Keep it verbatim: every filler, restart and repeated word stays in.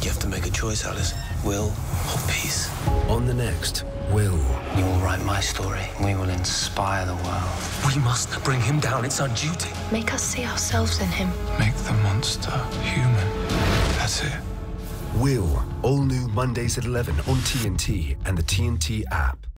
have to make a choice, Alice. Will or peace? On the next, Will. You will write my story. We will inspire the world. We must bring him down. It's our duty. Make us see ourselves in him. Make the monster human. That's it. Will. All new Mondays at eleven on T N T and the T N T app.